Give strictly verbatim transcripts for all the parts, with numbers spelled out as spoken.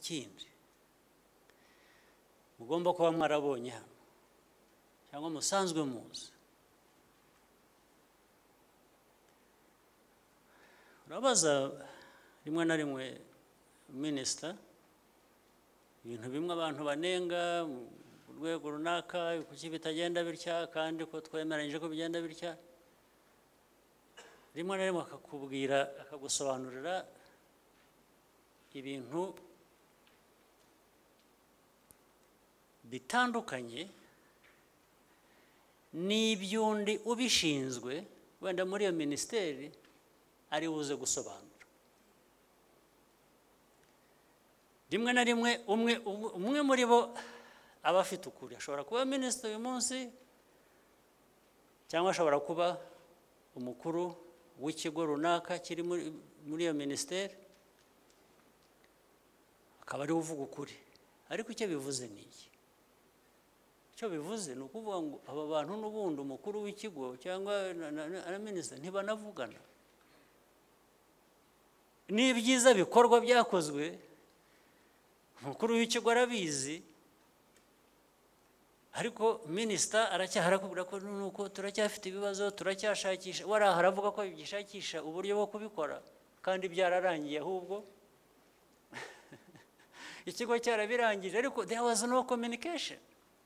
ikindi mugomba kuba mwarabonye hano cyangwa musanzwe muzi, urabaza rimwe na rimwe minisita ibintu bimwe abantu banenga mu rwego runaka, kuki bitagenda bitya kandi ko twemeranyije ko bigenda bitya, rimwe na rimwe akakubwira akagusobanurira ibintu bitandukanye n'iby'undi ubishinzwe wenda muri iyo minisiteri ari buze gusobanura. Rimwe na rimwe umwe umwe muri bo aba afite ukuri, ashobora kuba minisitiri uyu munsi cyangwa ashobora kuba umukuru w'ikigo runaka kiri muri iyo minisiteri, akaba ari uvuga ukuri, ariko icyo bivuze ni iki? Icyo bivuze ni ukuvuga ngo aba bantu n'ubundi umukuru w'ikigo cyangwa na minisitiri ntibanavugana. N'ibyiza bikorwa byakozwe umukuru w'ikigo arabizi, ariko minisita aracyaharakubwira ko nuko turacyafite ibibazo, turacyashakisha, waraha aravuga ko bigishakisha uburyo bwo kubikora kandi byararangiye, ahubwo ikigo cyarabirangije, ariko there was no communication.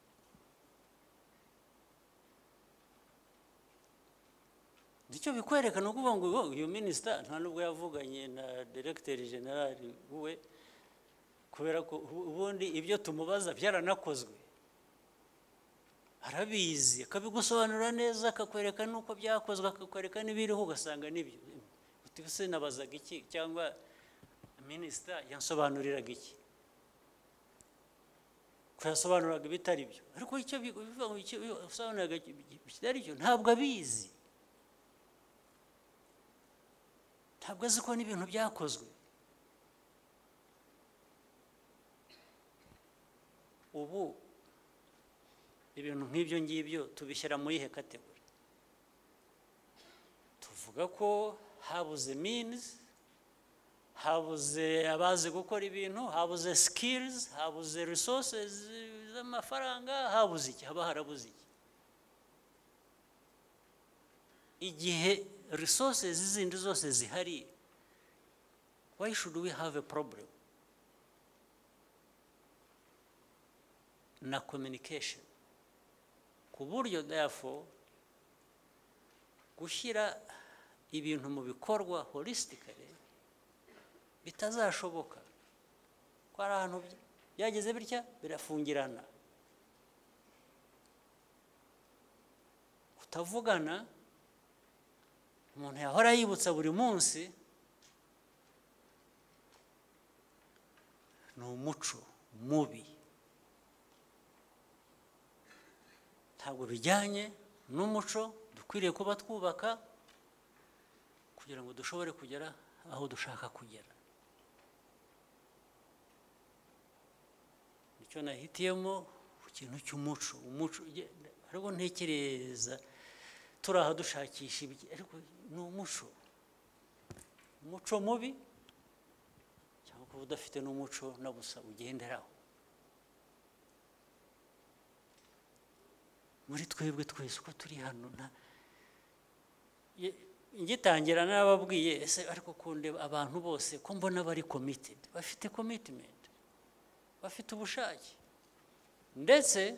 Icyo bikwereka ni ukuvuga ngo uyu minisita nta nubwo yavuganye na diregiteri generali we, kubera ko ubundi ibyo tumubaza byaranakozwe, arabizi, akabigusobanura neza, akakwereka n'uko byakozwe, akakwereka n'ibiriho, ugasanga n'ibyo utise nabazaga iki cyangwa minisita yansobanuriraga iki, ko yasobanuraga ibitari byo, ariko icyo bivuga ngo usobanuraga bitari byo ntabwo abizi, ntabwo azi ko n'ibintu byakozwe. Ubu ibintu nk'ibyo ngibyo tubishyira muri ihe kategori, tuvuga ko habuze means, habuze abazi gukora ibintu, habuze skills, habuze resources z'amafaranga, habuze iki? Haba harabuze iki? Igihe resources zindi zose zihari, why should we have a problem na communication? Ku buryo therefore gushyira ibintu mu bikorwa holistically bitazashoboka, ko ari ahantu byageze bitya birafungirana, kutavugana, umuntu yahora yibutsa buri munsi, ni umuco mubi, ntabwo bijyanye n'umuco dukwiriye kuba twubaka kugira ngo dushobore kugera aho dushaka kugera. Nicyo nahitiyemo ikintu cy'umuco, umuco ariko ntekereza turi aha dushakisha ibiki, ariko ni umuco, umuco mubi, cyangwa kuba udafite n'umuco na busa ugenderaho. Muri twebwe twese uko turi hano, ngitangira n'ababwiye ese ariko kundeba abantu bose ko mbona bari committed, bafite commitment, bafite ubushake, ndetse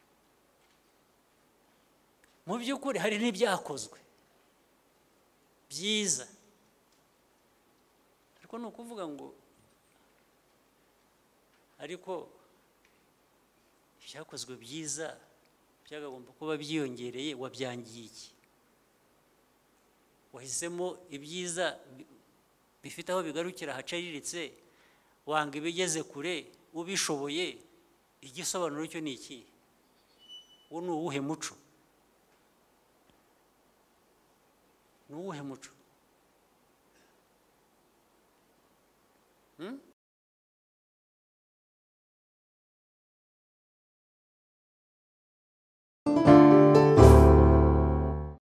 mu by'ukuri hari n'ibyakozwe byiza, ariko ni ukuvuga ngo ariko ibyakozwe byiza byagomba kuba byiyongereye, wabyangiye iki? Wahisemo ibyiza bifite aho bigarukira hacariritse, wanga ibigeze kure, ubishoboye, igisobanuro cyo ni iki? Uwo ni uwuhe muco? Ni uwuhe muco? Hmm?